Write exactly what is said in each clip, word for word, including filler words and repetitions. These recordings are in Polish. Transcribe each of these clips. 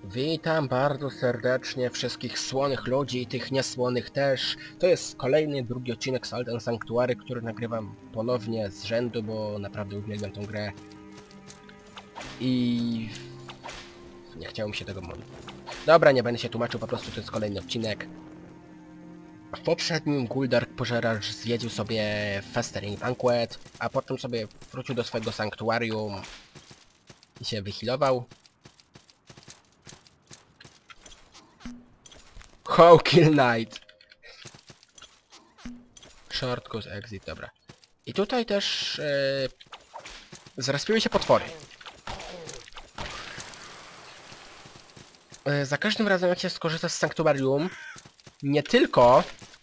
Witam bardzo serdecznie wszystkich słonych ludzi i tych niesłonych też. To jest kolejny, drugi odcinek Salt and Sanctuary, który nagrywam ponownie z rzędu, bo naprawdę uwielbiam tą grę. I... nie chciało mi się tego mówić. Dobra, nie będę się tłumaczył, po prostu to jest kolejny odcinek. W poprzednim Guldark Pożeracz zwiedził sobie Festering Banquet, a potem sobie wrócił do swojego sanktuarium i się wyhealował. How kill night. Short goes exit, dobra. I tutaj też yy, zrespiły się potwory. Yy, za każdym razem jak się skorzysta z sanktuarium, nie tylko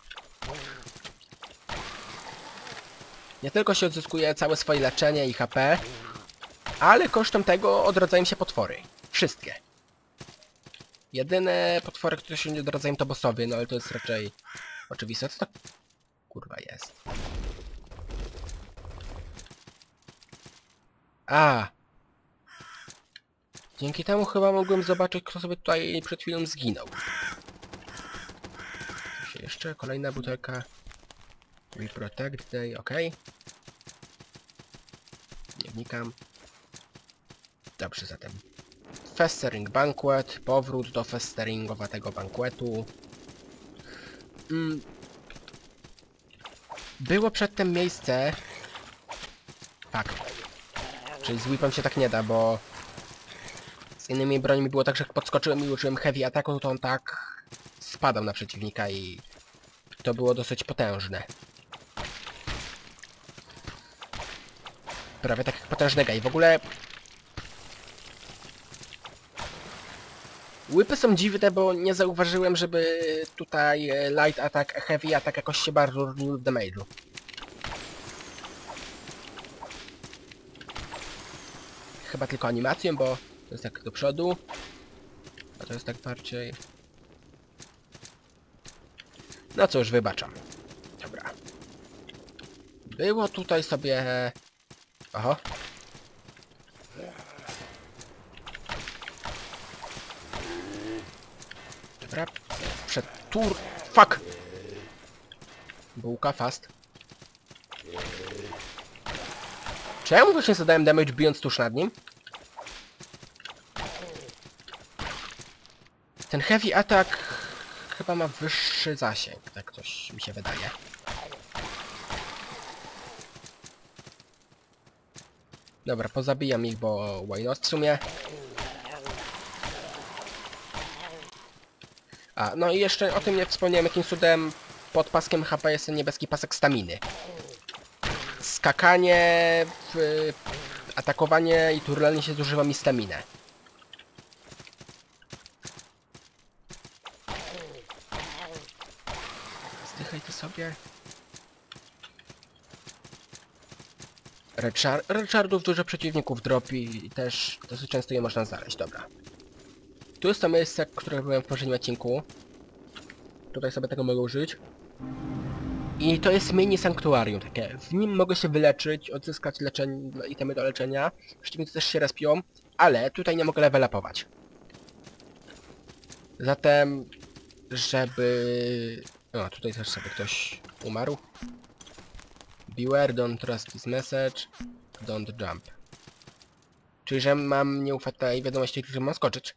nie tylko się odzyskuje całe swoje leczenie i H P, ale kosztem tego odradzają się potwory. Wszystkie. Jedyne potwory, które się nie odradzają, to bossowie, no ale to jest raczej oczywiste. Co to kurwa jest? A! Dzięki temu chyba mogłem zobaczyć, kto sobie tutaj przed chwilą zginął. Co się jeszcze? Kolejna butelka. We protect day, ok. Nie wnikam. Dobrze, zatem. Festering Banquet, powrót do festeringowatego bankwetu. Mm. Było przedtem miejsce... Fuck. Czyli z whipem się tak nie da, bo... Z innymi brońmi było tak, że jak podskoczyłem i użyłem heavy attacku, to on tak... spadał na przeciwnika i... to było dosyć potężne. Prawie tak jak potężnego i w ogóle... Whipy są dziwne, bo nie zauważyłem, żeby tutaj light attack, heavy attack jakoś się bardzo różnił w damage'u. Chyba tylko animacją, bo to jest tak do przodu, a to jest tak bardziej... No cóż, wybaczam. Dobra. Było tutaj sobie... Oho. Dobra, przed tur... Fuck! Bułka, fast. Czemu właśnie zadałem damage bijąc tuż nad nim? Ten heavy attack chyba ma wyższy zasięg, tak coś mi się wydaje. Dobra, pozabijam ich, bo why not w sumie. A, no i jeszcze o tym nie wspomniałem, jakim cudem pod paskiem H P jest ten niebieski pasek staminy. Skakanie, w, atakowanie i turlanie się zużywa mi staminę. Zdychaj ty sobie. Rechar Recharów dużo przeciwników dropi i też dosyć często je można znaleźć, dobra. Tu jest to miejsce, które byłem w poprzednim odcinku. Tutaj sobie tego mogę użyć. I to jest mini sanktuarium takie. W nim mogę się wyleczyć, odzyskać leczenie, itemy do leczenia. Przeciwnicy też się respią, ale tutaj nie mogę level upować. Zatem, żeby... O, tutaj też sobie ktoś umarł. Beware, don't trust this message. Don't jump. Czyli, że mam nie ufać tej wiadomości, że mam skoczyć.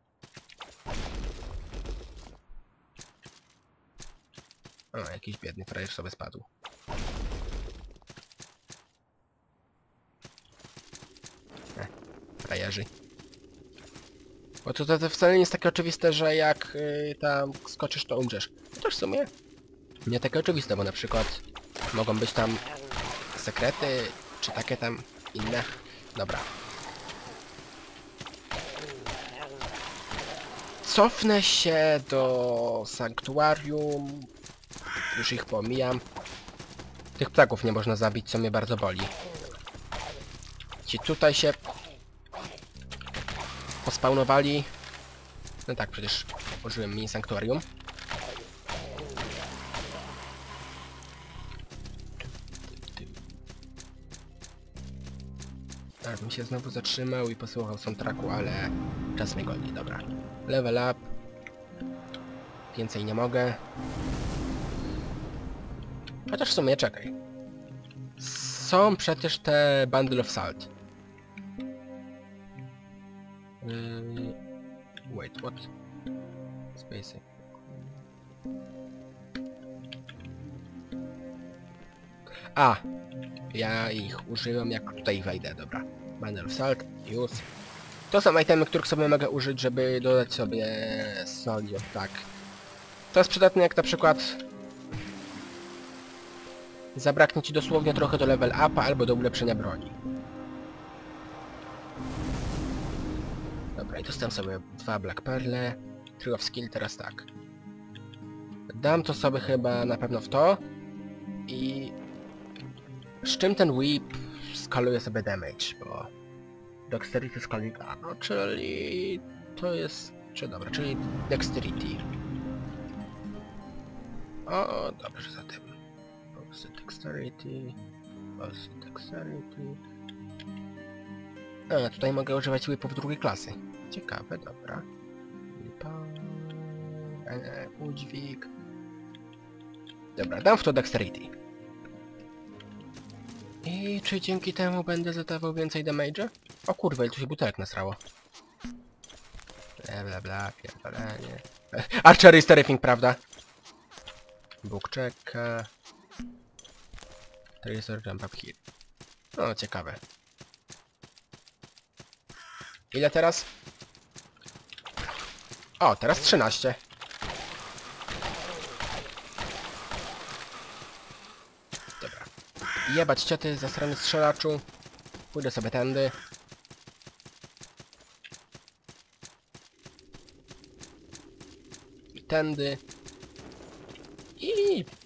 O, jakiś biedny frajer sobie spadł. Eh, frajerzy. Bo to, to, to wcale nie jest takie oczywiste, że jak y, tam skoczysz, to umrzesz. Chociaż w sumie nie takie oczywiste, bo na przykład mogą być tam sekrety, czy takie tam inne. Dobra. Cofnę się do sanktuarium. Już ich pomijam. Tych ptaków nie można zabić, co mnie bardzo boli. Ci tutaj się pospawnowali. No tak, przecież użyłem mini sanktuarium. Teraz bym się znowu zatrzymał i posłuchał soundtracku, ale czas mnie goni, dobra. Level up. Więcej nie mogę. Chociaż w sumie, czekaj. Są przecież te Bundle of Salt. Yy... Wait, what? Spacey. A! Ja ich użyłem, jak tutaj wejdę, dobra. Bundle of Salt, use. To są itemy, których sobie mogę użyć, żeby dodać sobie soli, tak. To jest przydatne, jak na przykład zabraknie ci dosłownie trochę do level upa albo do ulepszenia broni. Dobra, i dostałem sobie dwa Black Pearle. Tree of Skill, teraz tak. Dam to sobie chyba na pewno w to. I... z czym ten whip skaluje sobie damage, bo... Dexterity scaling, a no, czyli... to jest... czy dobra, czyli Dexterity. O, dobrze, zatem... Also Dexterity... Also Dexterity... A, tutaj mogę używać whipów drugiej klasy. Ciekawe, dobra. Whipa... E, udźwig... Dobra, dam w to Dexterity. I czy dzięki temu będę zadawał więcej damage'a? O kurwa, ile tu się butelek nasrało. Bla bla bla, pierdolenie. Archery is terrifying, prawda? Bóg czeka. Tracer jump up here. No, ciekawe. Ile teraz? O, teraz trzynaście. Dobra. Jebać cię, ty zasrany strzelaczu. Pójdę sobie tędy. I tędy. I...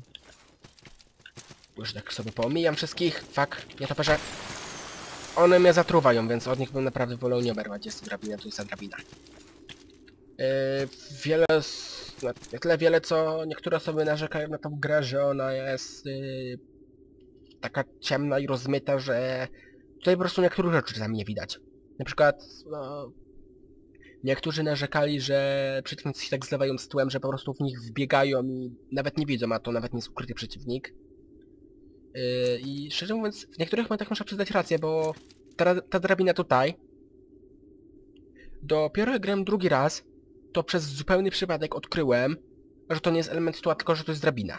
już tak sobie poomijam wszystkich. Fuck, nie to że one mnie zatruwają, więc od nich bym naprawdę wolał nie oberwać. Jest drabina, tu jest drabina. Yy, wiele... Z... na tyle wiele, co niektóre osoby narzekają na tą grę, że ona jest... Yy, taka ciemna i rozmyta, że... tutaj po prostu niektórych rzeczy czasami nie widać. Na przykład... No, niektórzy narzekali, że przeciwnicy się tak zlewają z tłem, że po prostu w nich wbiegają i nawet nie widzą, a to nawet nie jest ukryty przeciwnik. Yy, I szczerze mówiąc, w niektórych momentach muszę przyznać rację, bo ta, ta drabina tutaj... dopiero jak grałem drugi raz, to przez zupełny przypadek odkryłem, że to nie jest element tła, tylko że to jest drabina.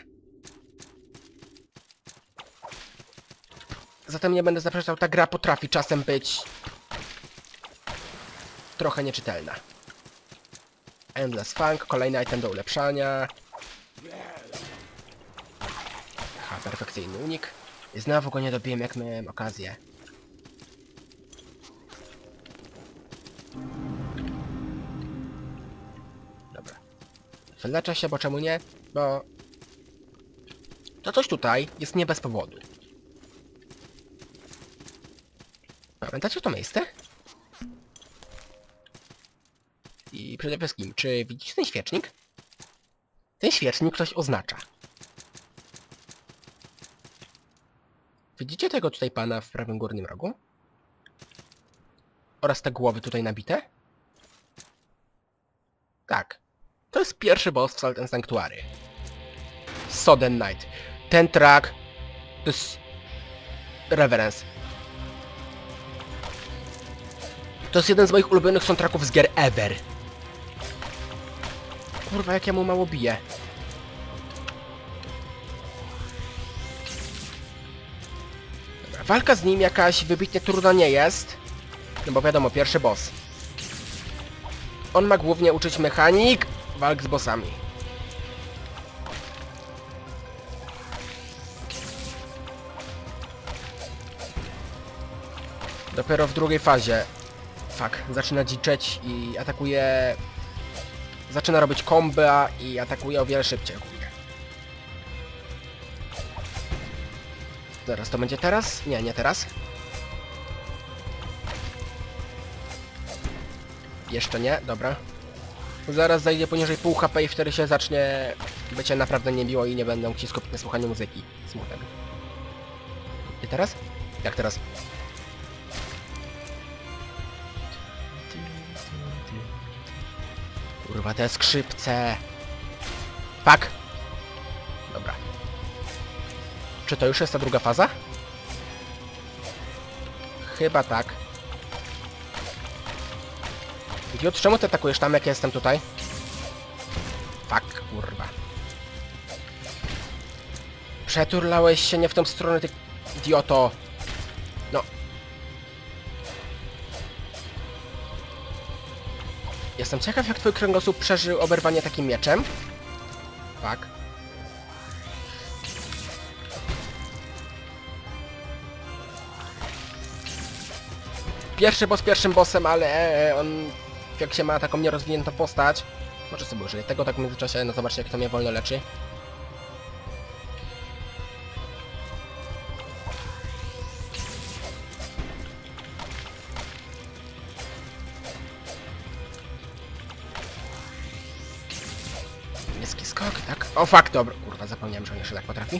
Zatem nie będę zaprzeczał, ta gra potrafi czasem być... trochę nieczytelna. Endless Funk, kolejny item do ulepszania. Ha, perfekcyjny unik. I znowu go nie dobiłem, jak miałem okazję. Dobra. Wyleczę się, bo czemu nie? Bo... to coś tutaj jest nie bez powodu. Pamiętacie to miejsce? I przede wszystkim, czy widzicie ten świecznik? Ten świecznik coś oznacza. Widzicie tego tutaj pana w prawym górnym rogu? Oraz te głowy tutaj nabite? Tak. To jest pierwszy boss w Salt and Sanctuary. Sodden Night. Ten track... to jest... Reverence. To jest jeden z moich ulubionych soundtracków z gier ever. Kurwa, jak ja mu mało biję. Dobra, walka z nim jakaś wybitnie trudna nie jest. No bo wiadomo, pierwszy boss. On ma głównie uczyć mechanik walk z bossami. Dopiero w drugiej fazie fuck, zaczyna dziczeć i atakuje... zaczyna robić komba i atakuje o wiele szybciej ogólnie. Zaraz, to będzie teraz? Nie, nie teraz. Jeszcze nie, dobra. Zaraz zajdzie poniżej pół H P i wtedy się zacznie bycie naprawdę niemiło i nie będę mógł się skupić na słuchaniu muzyki. Smutek. I teraz? Jak teraz? Kurwa, te skrzypce. Fuck. Dobra. Czy to już jest ta druga faza? Chyba tak. Idiot, czemu ty atakujesz tam, jak ja jestem tutaj? Fuck, kurwa. Przeturlałeś się nie w tą stronę, ty idioto. No. Jestem ciekaw, jak twój kręgosłup przeżył oberwanie takim mieczem. Fuck. Pierwszy boss pierwszym bossem, ale e, on, jak się ma taką nierozwiniętą postać, może sobie użyję tego tak w międzyczasie, no zobaczcie, jak to mnie wolno leczy. Niski skok, tak? O fuck, dobra, kurwa, zapomniałem, że on jeszcze tak potrafi.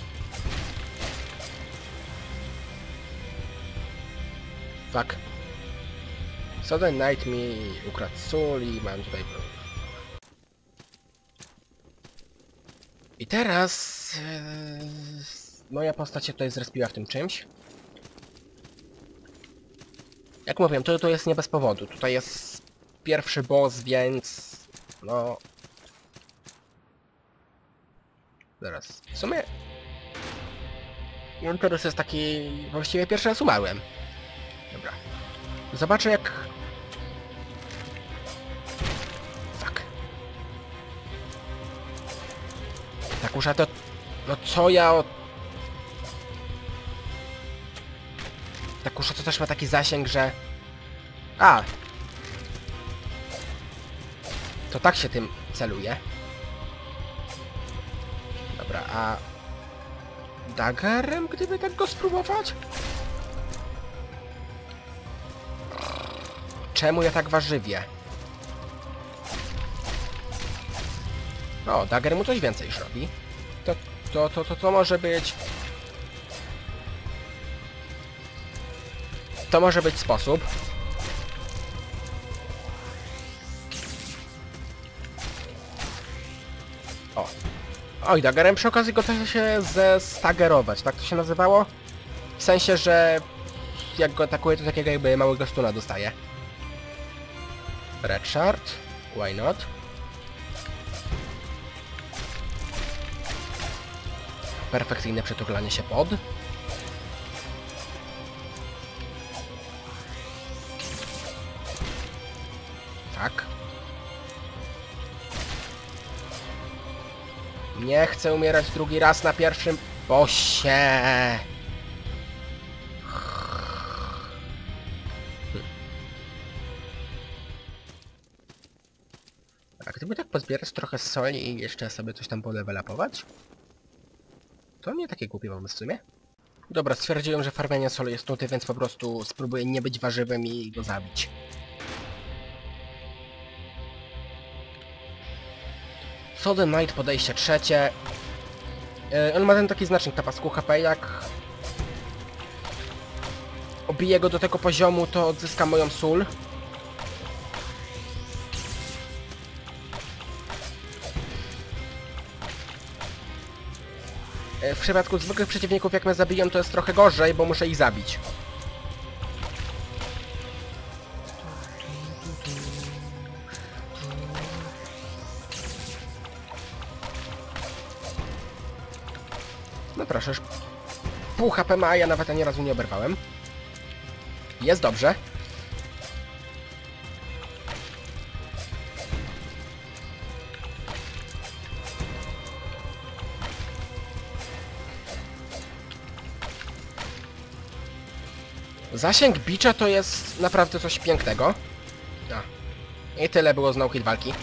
Fuck. Sudden Night mi ukradł sól i mam tutaj problem. I teraz... Yy, moja postać się tutaj zrespiła w tym czymś. Jak mówiłem, to, to jest nie bez powodu. Tutaj jest pierwszy boss, więc... No... Zaraz. W sumie... I on teraz jest taki... Właściwie pierwszy raz umarłem. Dobra. Zobaczę, jak... Fuck. Tak usza to... No co ja od... Tak usza to też ma taki zasięg, że... A! To tak się tym celuje. Dobra, a... Daggerem, gdyby tak go spróbować? Czemu ja tak warzywię? O, dagger mu coś więcej już robi. To, to, to, to, to może być... To może być sposób. O. Oj, daggerem przy okazji go też się zestagerować, tak to się nazywało? W sensie, że jak go atakuje, to takiego jakby małego stuna dostaje. Red Shard, why not? Perfekcyjne przeturlanie się pod. Tak. Nie chcę umierać drugi raz na pierwszym bossie. A gdyby tak pozbierać trochę soli i jeszcze sobie coś tam polevelapować? To nie takie głupie pomysł w sumie. Dobra, stwierdziłem, że farmienie soli jest nuty, więc po prostu spróbuję nie być warzywem i go zabić. Sudden Night, podejście trzecie. Yy, on ma ten taki znacznik na pasku H P, jak obiję go do tego poziomu, to odzyska moją sól. W przypadku zwykłych przeciwników, jak mnie zabiją, to jest trochę gorzej, bo muszę ich zabić. No proszę, pół H P ma, a ja nawet ani razu nie oberwałem. Jest dobrze. Zasięg bicza to jest naprawdę coś pięknego. A. I tyle było z no-hit walki.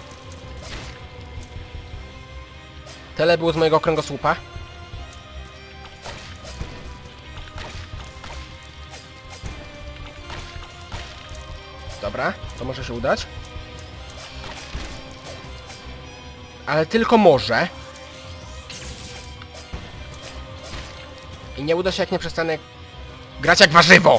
Tyle było z mojego kręgosłupa. Dobra, to może się udać. Ale tylko może. I nie uda się, jak nie przestanę grać jak warzywo!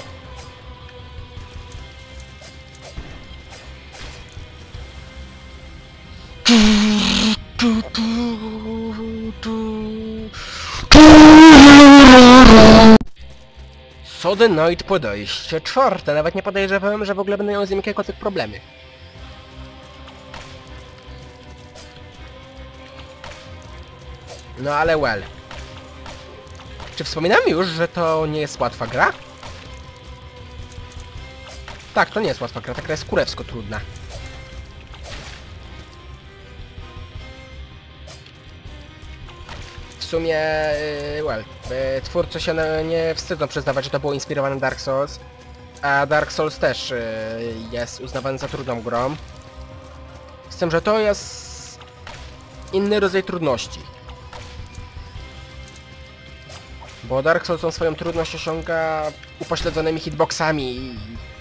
Sudden Night podejście czwarte. Nawet nie podejrzewałem, że w ogóle będą miały z nim jakiekolwiek problemy. No ale well. Czy wspominałem już, że to nie jest łatwa gra? Tak, to nie jest łatwa gra, ta gra jest kurewsko trudna. W sumie, well, twórcy się nie wstydzą przyznawać, że to było inspirowane Dark Souls. A Dark Souls też jest uznawany za trudną grą. Z tym, że to jest inny rodzaj trudności. Bo Dark Souls tą swoją trudność osiąga upośledzonymi hitboxami.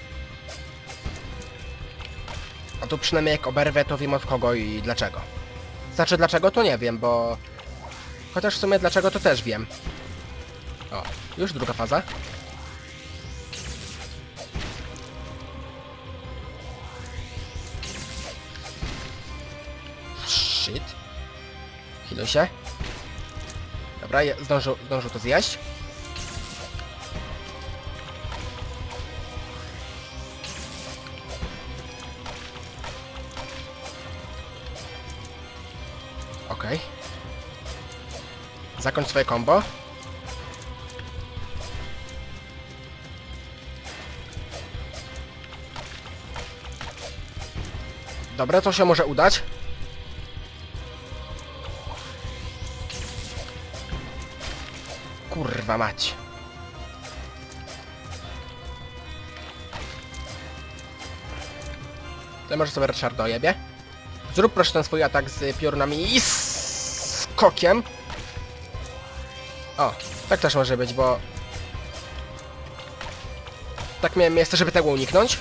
A tu przynajmniej jak oberwę, to wiem od kogo i dlaczego. Znaczy dlaczego, to nie wiem, bo... Chociaż w sumie dlaczego, to też wiem. O, już druga faza. Shit. Chwilę się. Dobra, zdążył, zdążył to zjeść. Okej. Okay. Zakończ swoje combo. Dobra, to się może udać. Kurwa mać. To może sobie Richard dojebie. Zrób proszę ten swój atak z piorunami i skokiem. O, tak też może być, bo... Tak miałem miejsce, żeby tego uniknąć.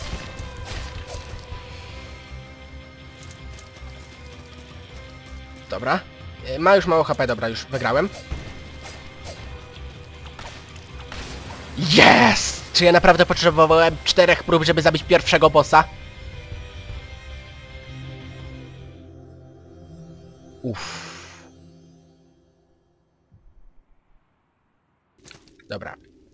Dobra. Ma już mało H P, dobra, już wygrałem. Yes! Czy ja naprawdę potrzebowałem czterech prób, żeby zabić pierwszego bossa? Uff. Dobra.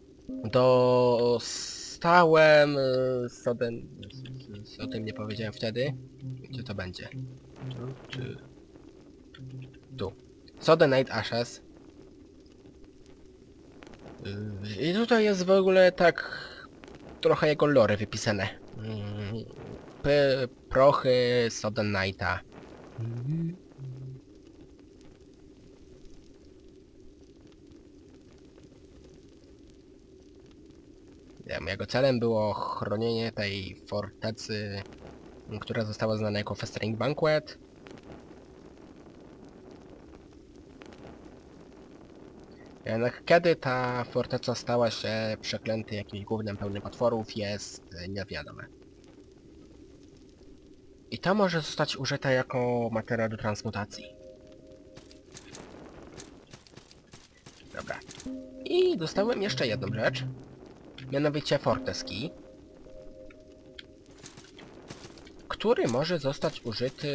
Dostałem... Z o tym... O tym nie powiedziałem wtedy. Gdzie to będzie? Tu, czy... Tu. Sudden Night Ashes. I tutaj jest w ogóle tak... Trochę jego lore wypisane. P prochy Sudden Nighta. Jego celem było chronienie tej fortecy, która została znana jako Festering Banquet. Jednak kiedy ta forteca stała się przeklęty jakimś gównem pełnym potworów, jest niewiadome. I to może zostać użyte jako materiał do transmutacji. Dobra. I dostałem jeszcze jedną rzecz. Mianowicie Fortress Key, który może zostać użyty...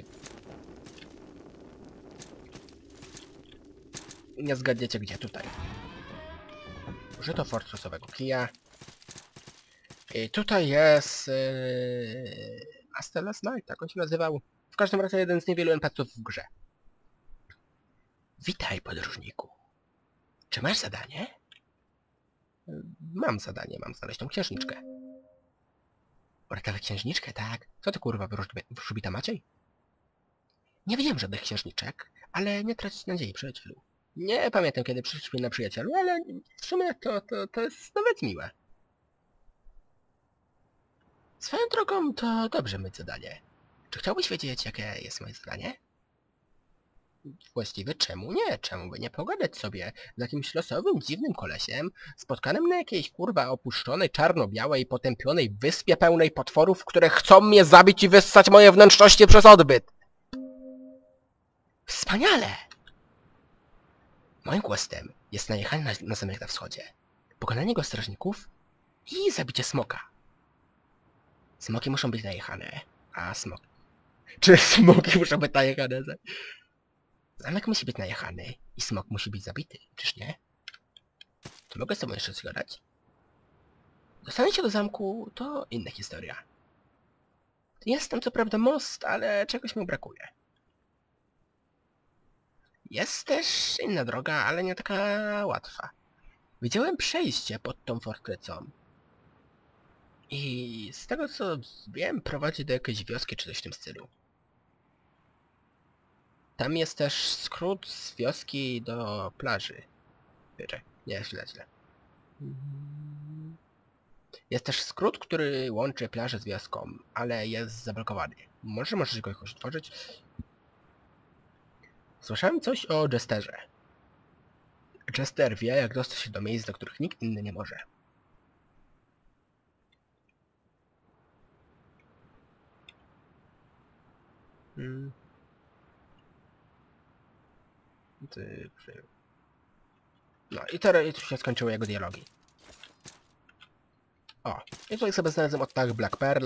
Nie zgadniecie gdzie, tutaj. Użyto fortressowego kija. I tutaj jest... Yy... Astelas Knight, tak on się nazywał. W każdym razie jeden z niewielu N P C-ów w grze. Witaj, podróżniku. Czy masz zadanie? Mam zadanie, mam znaleźć tą księżniczkę. Uratować księżniczkę, tak? Co ty kurwa, wróżbita Maciej? Nie wiem żadnych księżniczek, ale nie trać nadziei, przyjacielu. Nie pamiętam kiedy przyszliśmy na przyjacielu, ale w sumie to, to, to jest nawet miłe. Swoją drogą to dobrze mieć zadanie. Czy chciałbyś wiedzieć, jakie jest moje zadanie? Właściwie czemu nie? Czemu by nie pogadać sobie z jakimś losowym, dziwnym kolesiem, spotkanym na jakiejś kurwa opuszczonej, czarno-białej, potępionej wyspie pełnej potworów, które chcą mnie zabić i wyssać moje wnętrzności przez odbyt? Wspaniale! Moim questem jest najechanie na, na zamek na wschodzie, pokonanie go strażników i zabicie smoka. Smoki muszą być najechane, a smok... Czy smoki muszą być najechane? Zamek musi być najechany i smok musi być zabity, czyż nie? To mogę z tobą jeszcze zgadać? Dostanie się do zamku to inna historia. Jest tam co prawda most, ale czegoś mu brakuje. Jest też inna droga, ale nie taka łatwa. Widziałem przejście pod tą fortecą. I z tego co wiem, prowadzi do jakiejś wioski czy coś w tym stylu. Tam jest też skrót z wioski do plaży. Wiecie, nie, źle, źle. Jest też skrót, który łączy plażę z wioską, ale jest zablokowany. Może możesz go jakoś otworzyć? Słyszałem coś o Jesterze. Jester wie, jak dostać się do miejsc, do których nikt inny nie może. Hmm. Ty... No i teraz już się skończyły jego dialogi. O, i tutaj sobie znalazłem odtag Black Pearl.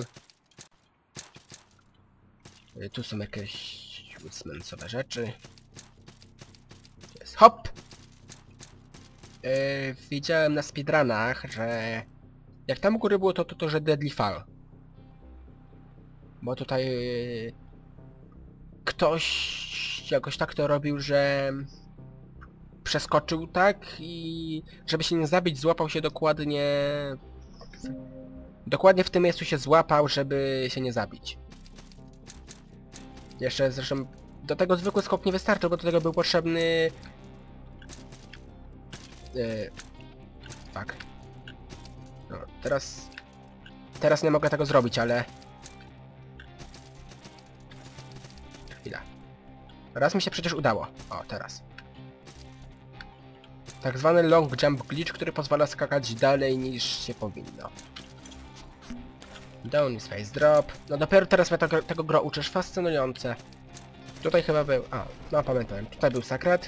Tu są jakieś woodsmansowe rzeczy. To jest hop! Yy, widziałem na speedrunach, że jak tam u góry było to, to, to że Deadly Fall. Bo tutaj yy, ktoś jakoś tak to robił, że przeskoczył tak i żeby się nie zabić, złapał się dokładnie... Dokładnie w tym miejscu się złapał, żeby się nie zabić. Jeszcze zresztą do tego zwykły skok nie wystarczył, bo do tego był potrzebny... Yy... Tak. No, teraz... Teraz nie mogę tego zrobić, ale... Chwila. Raz mi się przecież udało. O, teraz. Tak zwany long jump glitch, który pozwala skakać dalej niż się powinno. Down is face drop. No dopiero teraz mnie tego, tego gro uczysz. Fascynujące. Tutaj chyba był... A, no pamiętam. Tutaj był sekret.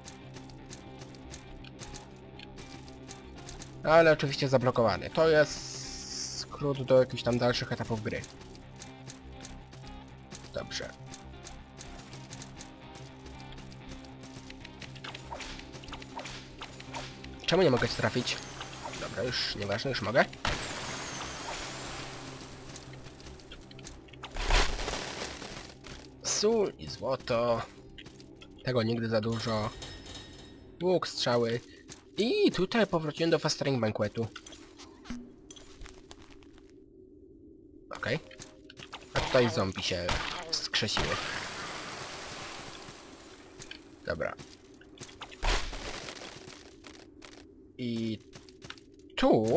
Ale oczywiście zablokowany. To jest skrót do jakichś tam dalszych etapów gry. Dobrze. Czemu nie mogę cię trafić? Dobra, już nieważne, już mogę. Sól i złoto. Tego nigdy za dużo. Łuk, strzały. I tutaj powróciłem do Fastering Banquetu. Okej. Okay. A tutaj zombie się skrzesiły. Dobra. I tu...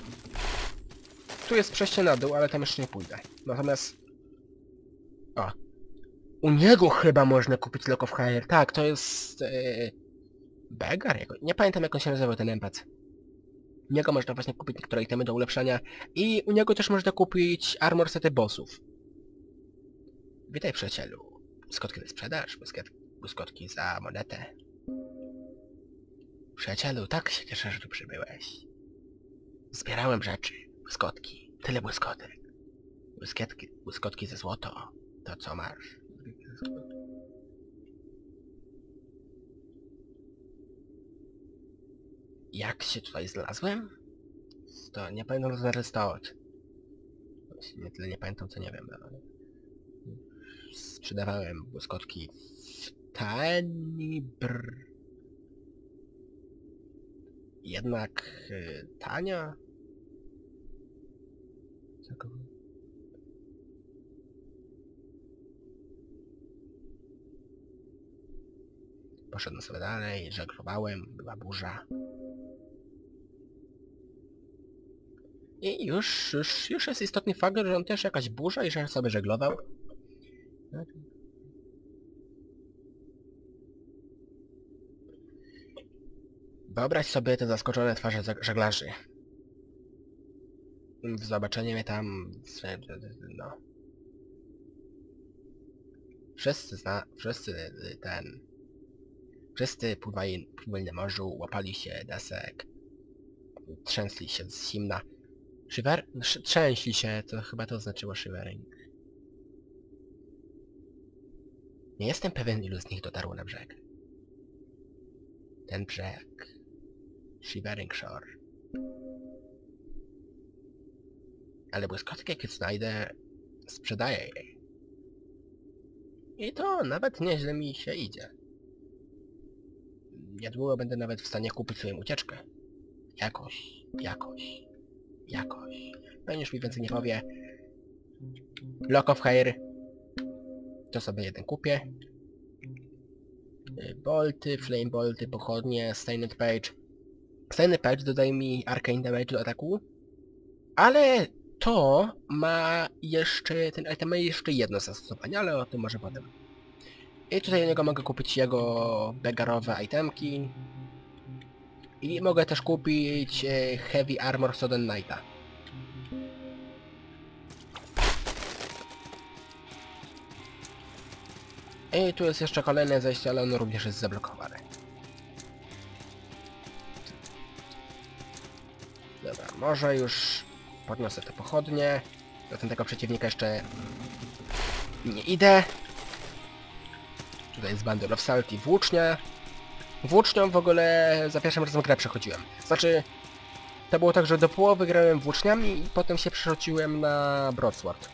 Tu jest przejście na dół, ale tam jeszcze nie pójdę. Natomiast... O. U niego chyba można kupić Lock of Hire. Tak, to jest... Yy... Begar? Nie pamiętam jak on się nazywał, ten N P C. U niego można właśnie kupić niektóre itemy do ulepszania. I u niego też można kupić armor sety bossów. Witaj przyjacielu. Błyskotki na sprzedaż, błyskotki za monetę. Przyjacielu, tak się cieszę, że tu przybyłeś. Zbierałem rzeczy, błyskotki, tyle błyskotek. Błyskotki, błyskotki ze złoto, to co masz. Jak się tutaj znalazłem? To nie pamiętam co zarejestrować. Nie tyle nie pamiętam co nie wiem, ale... Sprzedawałem błyskotki w tani brr. Jednak y, tania? Poszedłem sobie dalej, żeglowałem, była burza. I już, już, już jest istotny fakt, że on też jakaś burza i że sobie żeglował. Wyobraź sobie te zaskoczone twarze żeglarzy. Zobaczenie mnie tam... no... Wszyscy zna... wszyscy ten... Wszyscy pływali, pływali na morzu, łapali się desek. Trzęsli się z zimna. Shiver... Trzęśli się, to chyba to znaczyło shivering. Nie jestem pewien, ilu z nich dotarło na brzeg. Ten brzeg. Shivering Shore. Ale błyskotki, jakie znajdę, sprzedaję jej. I to nawet nieźle mi się idzie. Niedługo będę nawet w stanie kupić sobie ucieczkę. Jakoś, jakoś, jakoś. No już mi więcej nie powie. Lock of Hair. To sobie jeden kupię. Bolty, flame bolty, pochodnie, stained page. Stained page dodaje mi arcane damage do ataku. Ale to ma jeszcze, ten item ma jeszcze jedno zastosowanie, ale o tym może potem. I tutaj do niego mogę kupić jego begarowe itemki. I mogę też kupić e, Heavy Armor Sudden Knighta. I tu jest jeszcze kolejne zejście, ale ono również jest zablokowane. Dobra, może już podniosę te pochodnie. Do tego przeciwnika jeszcze nie idę. Tutaj jest Bundle of Salt i włócznia. Włócznią w ogóle za pierwszym razem grę przechodziłem. Znaczy, to było tak, że do połowy grałem włóczniami i potem się przerzuciłem na Broadsword.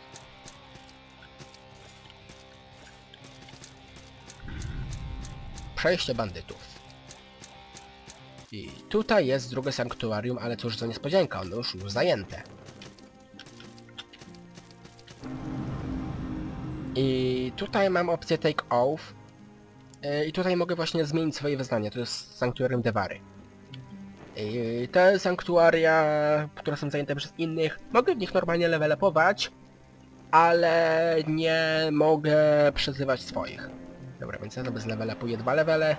Przejście bandytów. I tutaj jest drugie sanktuarium, ale cóż za niespodzianka, ono już już zajęte. I tutaj mam opcję Take Off. I tutaj mogę właśnie zmienić swoje wyznanie, to jest sanktuarium Devary. I te sanktuaria, które są zajęte przez innych, mogę w nich normalnie levelepować, ale nie mogę przyzywać swoich. Dobra, więc ja sobie zlevelepuję dwa levele.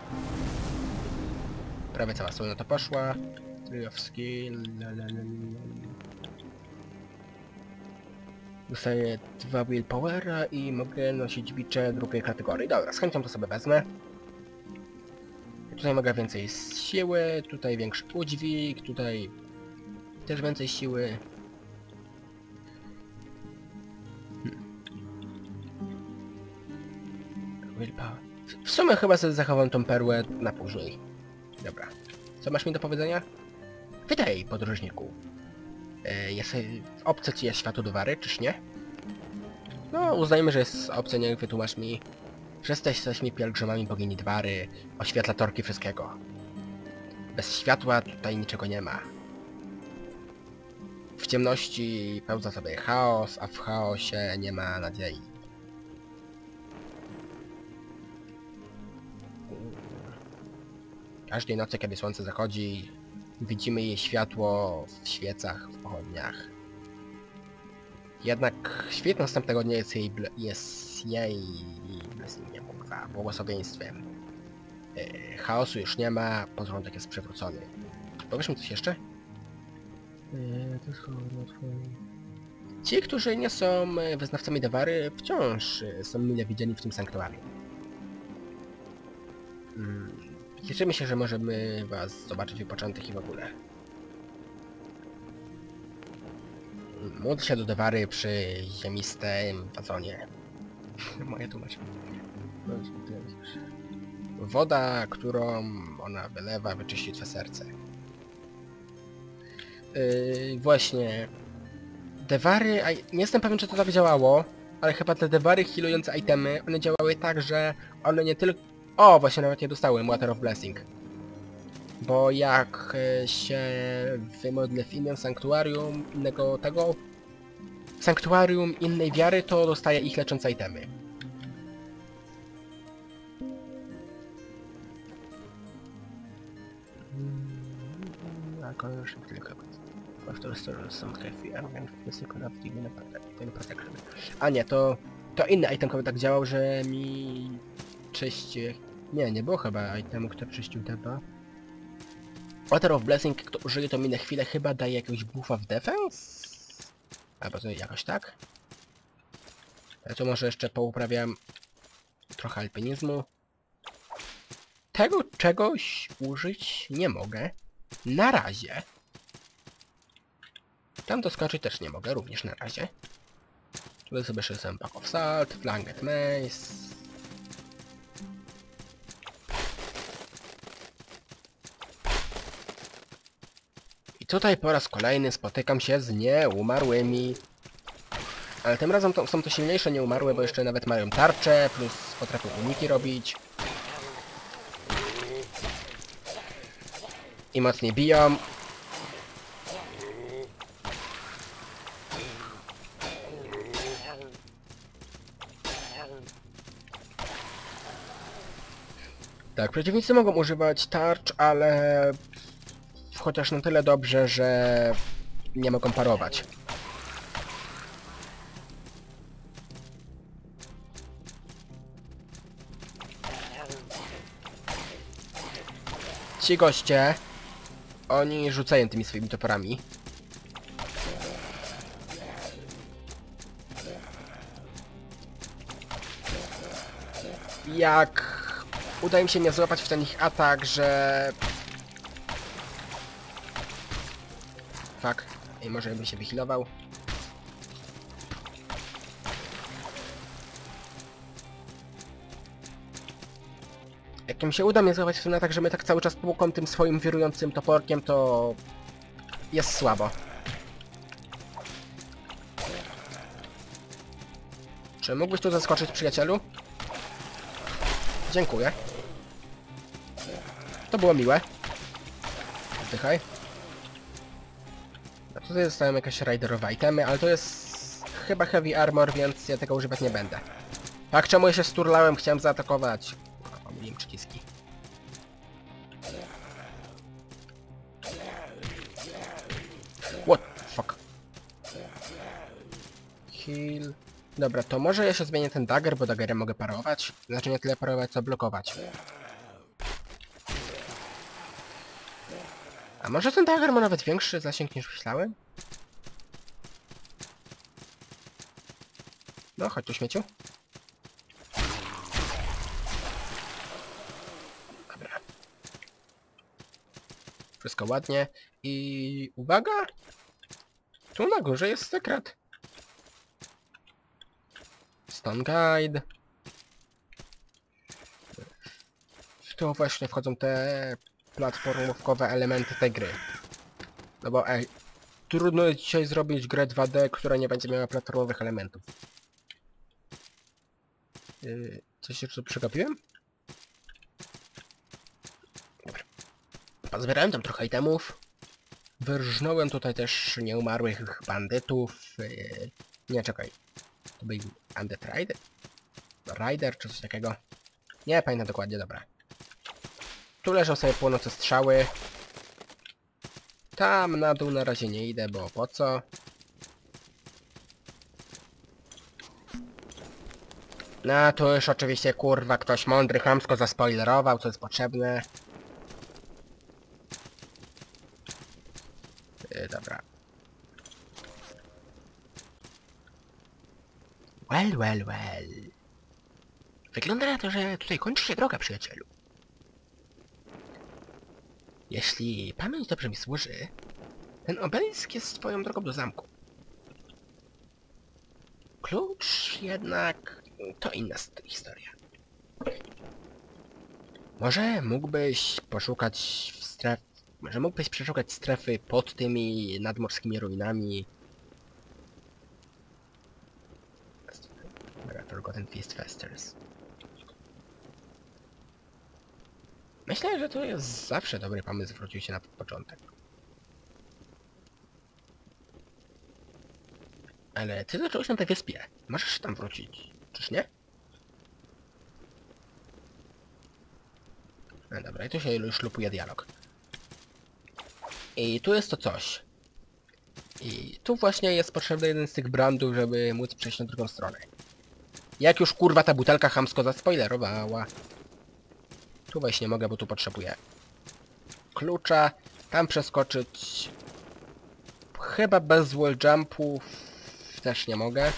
Prawie cała strona to poszła. Tree of Skill. Dostaję dwa willpowera i mogę nosić bicze drugiej kategorii. Dobra, z chęcią to sobie wezmę. Tutaj mogę więcej siły, tutaj większy udźwig, tutaj też więcej siły. Hmm. Willpower. W sumie chyba sobie zachowam tą perłę na później. Dobra. Co masz mi do powiedzenia? Witaj, podróżniku. E, jest obce ci jest światu Dwary, czyż nie? No, uznajmy, że jest obce, niech wytłumacz mi, że jesteśmy pielgrzymami bogini Dwary, oświetlatorki wszystkiego. Bez światła tutaj niczego nie ma. W ciemności pełza sobie chaos, a w chaosie nie ma nadziei. Każdej nocy, kiedy słońce zachodzi, widzimy jej światło w świecach, w pochodniach. Jednak świt następnego dnia jest jej, jest jej nie kurwa, błogosławieństwem. Yy, chaosu już nie ma, porządek jest przywrócony. Powiesz mi coś jeszcze? Yy, to jest Ci, którzy nie są wyznawcami Dewary, wciąż są mile widziani w tym sanktuarium. Hmm. Cieszymy się, że możemy was zobaczyć wypoczętych i w ogóle. Módl się do Dewary przy ziemistym wazonie. Moje tłumaczenie. Woda, którą ona wylewa, wyczyści twoje serce. Yy, właśnie. Dewary... Nie jestem pewien, czy to tak działało, ale chyba te Dewary healujące itemy, one działały tak, że one nie tylko... O, właśnie nawet nie dostałem Water of Blessing. Bo jak się wymodlę w innym sanktuarium, innego tego... Sanktuarium innej wiary, to dostaję ich leczące itemy. A nie, to... To inny item chyba tak działał, że mi... Czyści... Nie, nie było chyba itemu, który czyścił deba. Water of Blessing, kto użyje to mi na chwilę, chyba daje jakiegoś buffa w defense? Albo to jakoś tak? Ja tu może jeszcze pouprawiam trochę alpinizmu. Tego czegoś użyć nie mogę. Na razie. Tam doskoczyć też nie mogę, również na razie. Tutaj sobie jeszcze sam Pack of Salt, Flanget Mace. tutaj po raz kolejny spotykam się z nieumarłymi. Ale tym razem to, są to silniejsze nieumarłe, bo jeszcze nawet mają tarcze, plus potrafią uniki robić. I mocniej biją. Tak, przeciwnicy mogą używać tarcz, ale chociaż na tyle dobrze, że nie mogą parować. Ci goście, oni rzucają tymi swoimi toporami. Jak uda im się mnie złapać w ten ich atak, że... Fuck. I może bym się wyhealował. Jak im się uda mnie złapać w ten atak, że my tak cały czas płuką tym swoim wirującym toporkiem, to... jest słabo. Czy mógłbyś tu zaskoczyć, przyjacielu? Dziękuję. To było miłe. Zdychaj. A tutaj zostają jakieś riderowe itemy, ale to jest chyba heavy armor, więc ja tego używać nie będę. Tak, czemu ja się sturlałem? Chciałem zaatakować. Pomyliłem przyciski. What the fuck? Heal. Dobra, to może ja się zmienię ten dagger, bo daggerem mogę parować. Znaczy nie tyle parować, co blokować. A może ten dagger ma nawet większy zasięg niż myślałem? No, chodź tu, śmieciu. Dobra. Wszystko ładnie. I uwaga! Tu na górze jest sekret. Stone Guide. W to właśnie wchodzą te platformówkowe elementy tej gry. No bo ej, trudno jest dzisiaj zrobić grę dwa D, która nie będzie miała platformowych elementów. Yy, coś się tu przegapiłem? Dobra. Pozbierałem tam trochę itemów. Wyrżnąłem tutaj też nieumarłych bandytów. Yy, nie, czekaj. To był Undead Rider? Rider czy coś takiego? Nie pamiętam dokładnie, dobra. Tu leżą sobie płonące strzały. Tam na dół na razie nie idę, bo po co? No tu już oczywiście kurwa ktoś mądry chamsko zaspoilerował, co jest potrzebne. Yy, dobra. Well, well, well. Wygląda na to, że tutaj kończy się droga, przyjacielu. Jeśli pamięć dobrze mi służy, ten obelisk jest swoją drogą do zamku. Klucz jednak to inna historia. Może mógłbyś poszukać w stref... Może mógłbyś przeszukać strefy pod tymi nadmorskimi ruinami. Forgotten Feast Festers. Myślę, że to jest zawsze dobry pomysł wrócić się na początek. Ale ty zacząłeś na tej wyspie. Możesz tam wrócić, czyż nie? No dobra, i tu się już lupuje dialog. I tu jest to coś. I tu właśnie jest potrzebny jeden z tych brandów, żeby móc przejść na drugą stronę. Jak już kurwa ta butelka chamsko zaspoilerowała. Tu wejść nie mogę, bo tu potrzebuję klucza. Tam przeskoczyć... Chyba bez wall jumpów też nie mogę.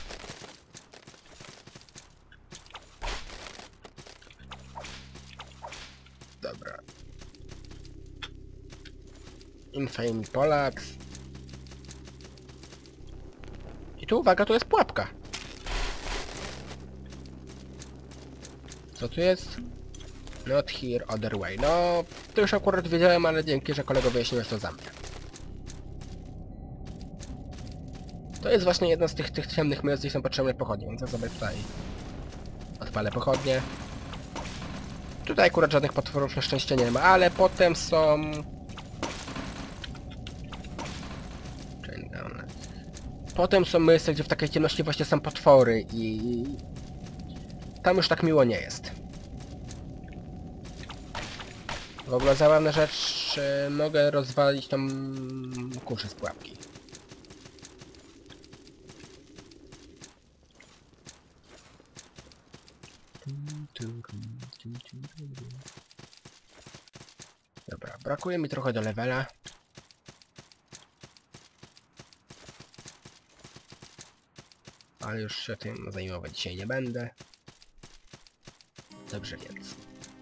Dobra. Infamy Polax. I tu uwaga, tu jest pułapka. Co tu jest? Not here, other way. No, to już akurat wiedziałem, ale dzięki, że kolego wyjaśniłeś to za mnie. jest właśnie jedna z tych, tych ciemnych miejsc, gdzie są potrzebne pochodnie, więc ja sobie tutaj odpalę pochodnie. Tutaj akurat żadnych potworów na szczęście nie ma, ale potem są... Potem są miejsca, gdzie w takiej ciemności właśnie są potwory i... tam już tak miło nie jest. W ogóle zabawna rzecz, mogę rozwalić tą kuszę z pułapki. Dobra, brakuje mi trochę do levela. Ale już się tym zajmować dzisiaj nie będę. Dobrze więc.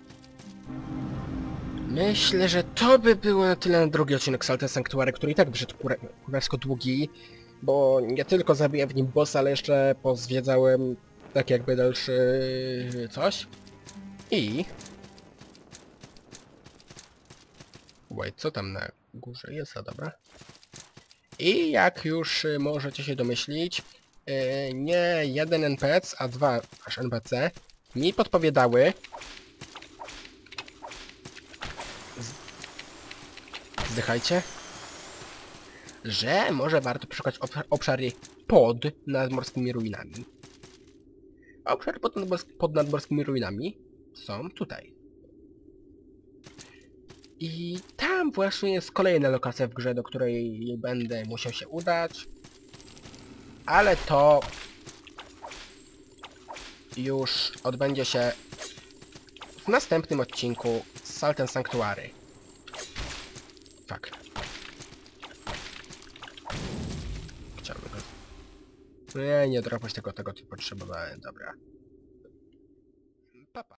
Myślę, że to by było na tyle na drugi odcinek Salt and Sanctuary, który i tak wyszedł kurewsko długi, bo nie tylko zabiłem w nim bossa, ale jeszcze pozwiedzałem tak jakby dalszy coś. I... Wait, co tam na górze jest? A dobra. I jak już możecie się domyślić, yy, nie jeden N P C, a dwa aż N P C mi podpowiadały, zdychajcie, że może warto przeszukać obszar, obszary pod nadmorskimi ruinami. Obszary pod, nadmors pod nadmorskimi ruinami są tutaj. I tam właśnie jest kolejna lokacja w grze, do której będę musiał się udać. Ale to już odbędzie się w następnym odcinku z Salt and Sanctuary. Fuck. Chciałbym go... Nie, nie dropać tego, tego, co potrzebowałem, dobra. Pa, pa.